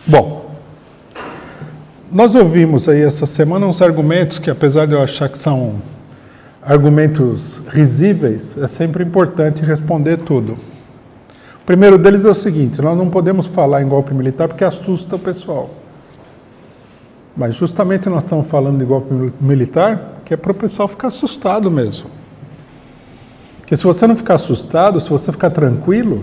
Bom, nós ouvimos aí essa semana uns argumentos que, apesar de eu achar que são argumentos risíveis, é sempre importante responder tudo. O primeiro deles é o seguinte: nós não podemos falar em golpe militar porque assusta o pessoal. Mas justamente nós estamos falando de golpe militar que é para o pessoal ficar assustado mesmo. Porque se você não ficar assustado, se você ficar tranquilo,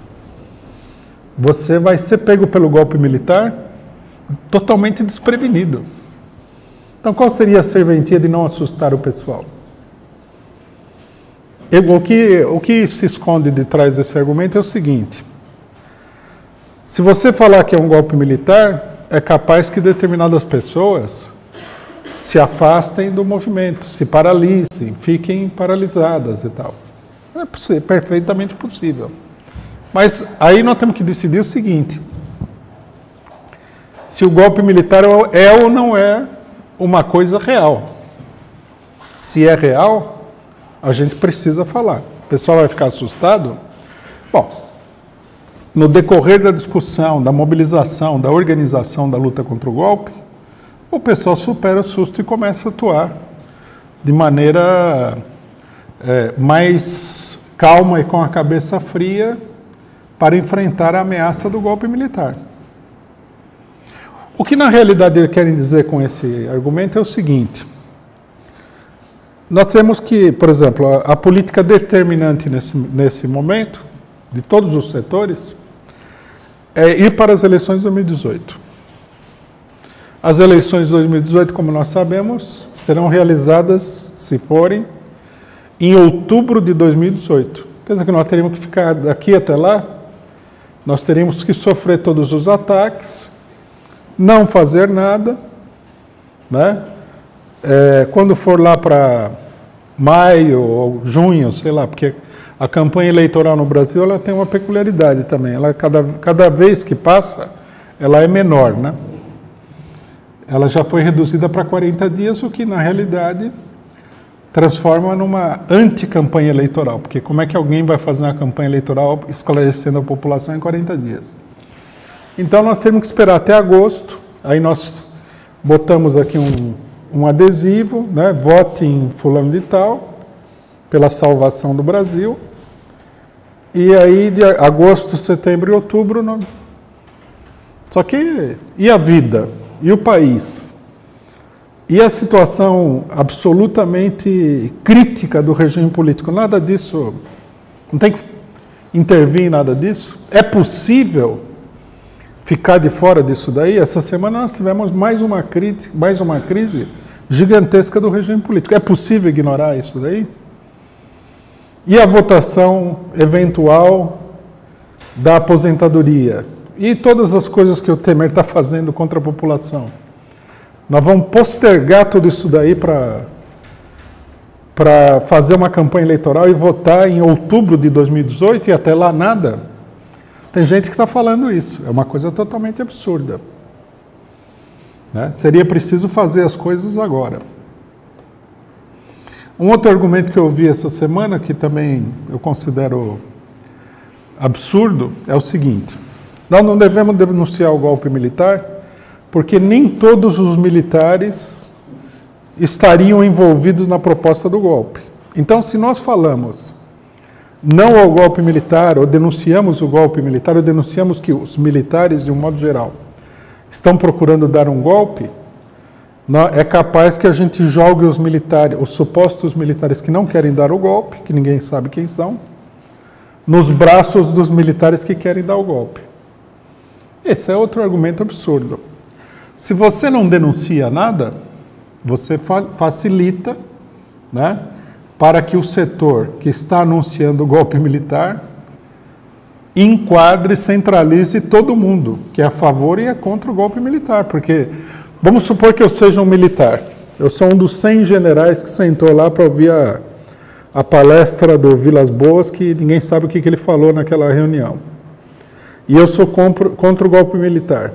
você vai ser pego pelo golpe militar totalmente desprevenido. Então, qual seria a serventia de não assustar o pessoal? O que se esconde de trás desse argumento é o seguinte: se você falar que é um golpe militar, é capaz que determinadas pessoas se afastem do movimento, se paralisem, fiquem paralisadas e tal. É perfeitamente possível. Mas aí nós temos que decidir o seguinte: se o golpe militar é ou não é uma coisa real. Se é real, a gente precisa falar. O pessoal vai ficar assustado? Bom, no decorrer da discussão, da mobilização, da organização da luta contra o golpe, o pessoal supera o susto e começa a atuar de maneira mais calma e com a cabeça fria para enfrentar a ameaça do golpe militar. O que na realidade eles querem dizer com esse argumento é o seguinte: nós temos que, por exemplo, a política determinante nesse momento, de todos os setores, é ir para as eleições de 2018. As eleições de 2018, como nós sabemos, serão realizadas, se forem, em outubro de 2018. Quer dizer que nós teríamos que ficar daqui até lá, nós teríamos que sofrer todos os ataques, não fazer nada, né? Quando for lá para maio ou junho, sei lá, porque a campanha eleitoral no Brasil ela tem uma peculiaridade também. Ela, cada vez que passa, ela é menor, né? Ela já foi reduzida para 40 dias, o que na realidade transforma numa anticampanha eleitoral, porque como é que alguém vai fazer uma campanha eleitoral esclarecendo a população em 40 dias? Então nós temos que esperar até agosto, aí nós botamos aqui um adesivo, né? Vote em fulano de tal, pela salvação do Brasil, e aí de agosto, setembro e outubro, não... Só que, e a vida? E o país? E a situação absolutamente crítica do regime político? Nada disso, não tem que intervir em nada disso? É possível ficar de fora disso daí? Essa semana nós tivemos mais uma crise gigantesca do regime político. É possível ignorar isso daí? E a votação eventual da aposentadoria? E todas as coisas que o Temer está fazendo contra a população? Nós vamos postergar tudo isso daí para fazer uma campanha eleitoral e votar em outubro de 2018 e até lá nada? Tem gente que está falando isso. É uma coisa totalmente absurda, né? Seria preciso fazer as coisas agora. Um outro argumento que eu ouvi essa semana, que também eu considero absurdo, é o seguinte: nós não devemos denunciar o golpe militar porque nem todos os militares estariam envolvidos na proposta do golpe. Então, se nós falamos não ao golpe militar, ou denunciamos o golpe militar, ou denunciamos que os militares, de um modo geral, estão procurando dar um golpe, é capaz que a gente jogue os militares, os supostos militares que não querem dar o golpe, que ninguém sabe quem são, nos braços dos militares que querem dar o golpe. Esse é outro argumento absurdo. Se você não denuncia nada, você facilita, né, para que o setor que está anunciando o golpe militar enquadre, centralize todo mundo, que é a favor e é contra o golpe militar. Porque, vamos supor que eu seja um militar, eu sou um dos 100 generais que sentou lá para ouvir a palestra do Vilas Boas, que ninguém sabe o que ele falou naquela reunião. E eu sou contra o golpe militar.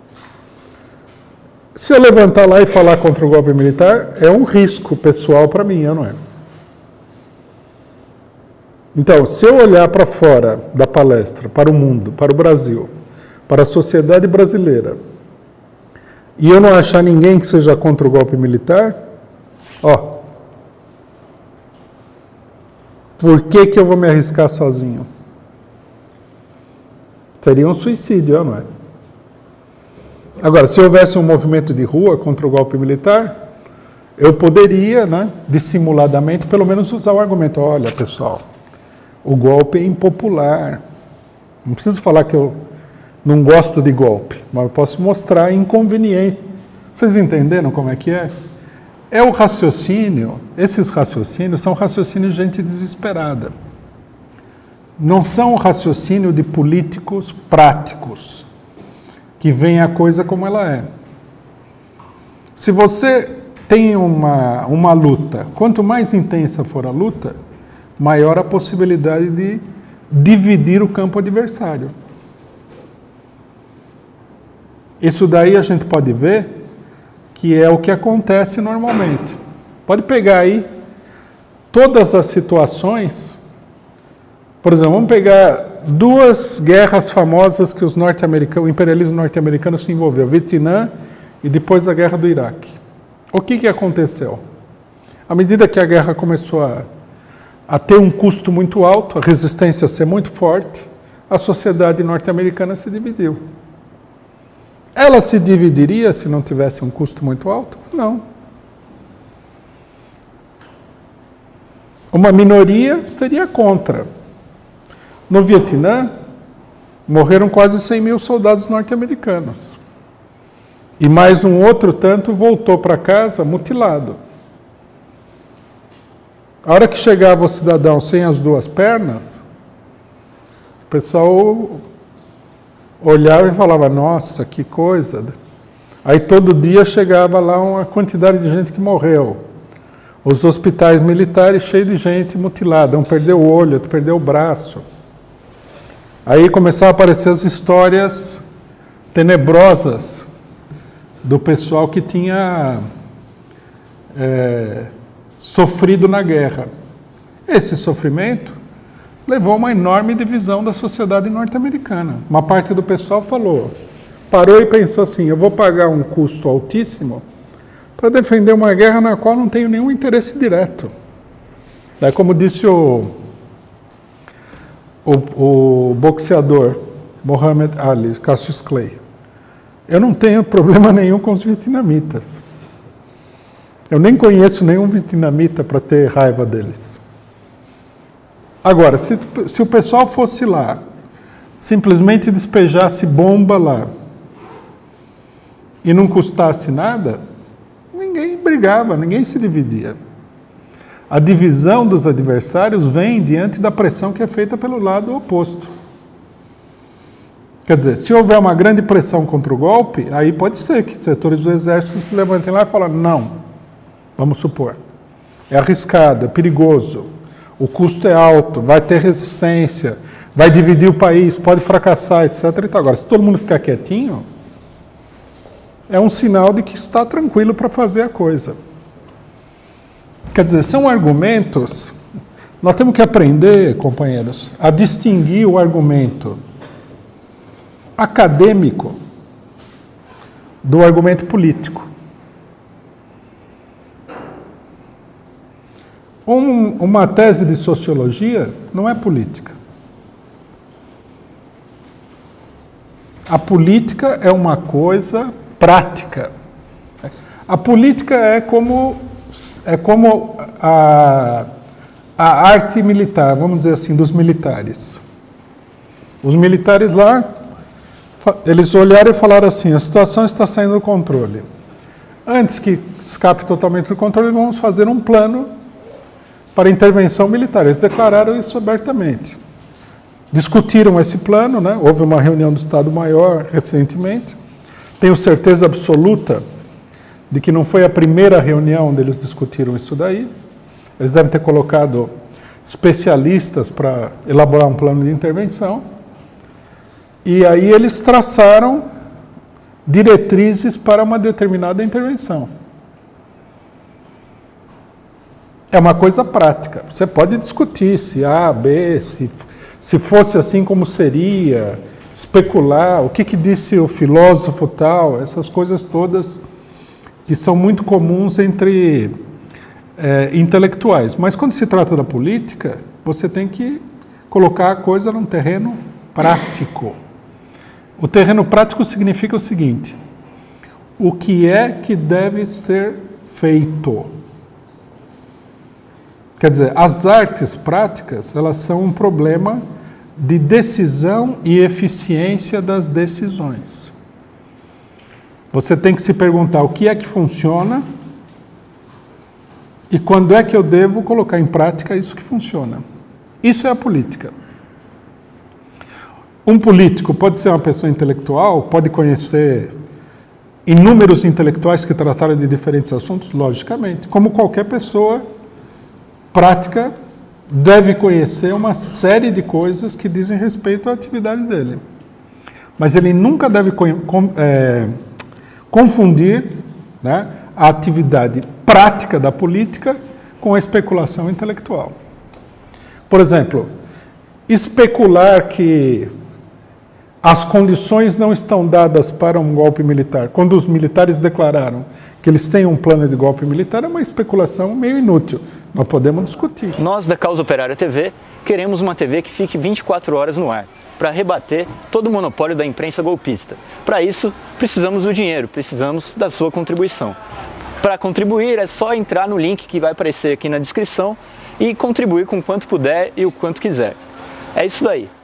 Se eu levantar lá e falar contra o golpe militar, é um risco pessoal para mim, não é? Então, se eu olhar para fora da palestra, para o mundo, para o Brasil, para a sociedade brasileira e eu não achar ninguém que seja contra o golpe militar, ó, por que que eu vou me arriscar sozinho? Seria um suicídio, não é? Agora, se houvesse um movimento de rua contra o golpe militar, eu poderia, né, dissimuladamente, pelo menos usar o argumento, olha, pessoal, o golpe é impopular. Não preciso falar que eu não gosto de golpe, mas eu posso mostrar a inconveniência. Vocês entenderam como é que é? É o raciocínio, esses raciocínios são raciocínios de gente desesperada. Não são o raciocínio de políticos práticos, que veem a coisa como ela é. Se você tem uma luta, quanto mais intensa for a luta, maior a possibilidade de dividir o campo adversário. Isso daí a gente pode ver que é o que acontece normalmente. Pode pegar aí todas as situações, por exemplo, vamos pegar duas guerras famosas que os norte-americanos, o imperialismo norte-americano se envolveu, Vietnã e depois a guerra do Iraque. O que aconteceu? À medida que a guerra começou a ter um custo muito alto, a resistência a ser muito forte, a sociedade norte-americana se dividiu. Ela se dividiria se não tivesse um custo muito alto? Não. Uma minoria seria contra. No Vietnã, morreram quase 100 mil soldados norte-americanos. E mais um outro tanto voltou para casa mutilado. A hora que chegava o cidadão sem as duas pernas, o pessoal olhava e falava, nossa, que coisa. Aí todo dia chegava lá uma quantidade de gente que morreu. Os hospitais militares cheios de gente mutilada, um perdeu o olho, outro perdeu o braço. Aí começaram a aparecer as histórias tenebrosas do pessoal que tinha sofrido na guerra. Esse sofrimento levou a uma enorme divisão da sociedade norte-americana. Uma parte do pessoal parou e pensou assim, eu vou pagar um custo altíssimo para defender uma guerra na qual não tenho nenhum interesse direto. É como disse o boxeador Muhammad Ali, Cassius Clay. Eu não tenho problema nenhum com os vietnamitas. Eu nem conheço nenhum vietnamita para ter raiva deles. Agora, se o pessoal fosse lá, simplesmente despejasse bomba lá e não custasse nada, ninguém brigava, ninguém se dividia. A divisão dos adversários vem diante da pressão que é feita pelo lado oposto. Quer dizer, se houver uma grande pressão contra o golpe, aí pode ser que setores do exército se levantem lá e falem, não, vamos supor, é arriscado, é perigoso, o custo é alto, vai ter resistência, vai dividir o país, pode fracassar, etc. Então, agora, se todo mundo ficar quietinho, é um sinal de que está tranquilo para fazer a coisa. Quer dizer, são argumentos, nós temos que aprender, companheiros, a distinguir o argumento acadêmico do argumento político. Uma tese de sociologia não é política. A política é uma coisa prática. A política é como a arte militar, vamos dizer assim, dos militares. Os militares lá, eles olharam e falaram assim, a situação está saindo do controle. Antes que escape totalmente do controle, vamos fazer um plano para intervenção militar. Eles declararam isso abertamente. Discutiram esse plano, né? Houve uma reunião do Estado-Maior recentemente. Tenho certeza absoluta de que não foi a primeira reunião onde eles discutiram isso daí. Eles devem ter colocado especialistas para elaborar um plano de intervenção. E aí eles traçaram diretrizes para uma determinada intervenção. É uma coisa prática. Você pode discutir se A, B, se fosse assim como seria, especular o que disse o filósofo tal, essas coisas todas que são muito comuns entre intelectuais. Mas quando se trata da política, você tem que colocar a coisa num terreno prático. O terreno prático significa o seguinte: o que é que deve ser feito? Quer dizer, as artes práticas, elas são um problema de decisão e eficiência das decisões. Você tem que se perguntar o que é que funciona e quando é que eu devo colocar em prática isso que funciona. Isso é a política. Um político pode ser uma pessoa intelectual, pode conhecer inúmeros intelectuais que trataram de diferentes assuntos, logicamente. Como qualquer pessoa prática, deve conhecer uma série de coisas que dizem respeito à atividade dele. Mas ele nunca deve confundir, né, a atividade prática da política com a especulação intelectual. Por exemplo, especular que as condições não estão dadas para um golpe militar, quando os militares declararam que eles têm um plano de golpe militar, é uma especulação meio inútil. Nós podemos discutir. Nós, da Causa Operária TV, queremos uma TV que fique 24 horas no ar, para rebater todo o monopólio da imprensa golpista. Para isso, precisamos do dinheiro, precisamos da sua contribuição. Para contribuir, é só entrar no link que vai aparecer aqui na descrição e contribuir com o quanto puder e o quanto quiser. É isso daí.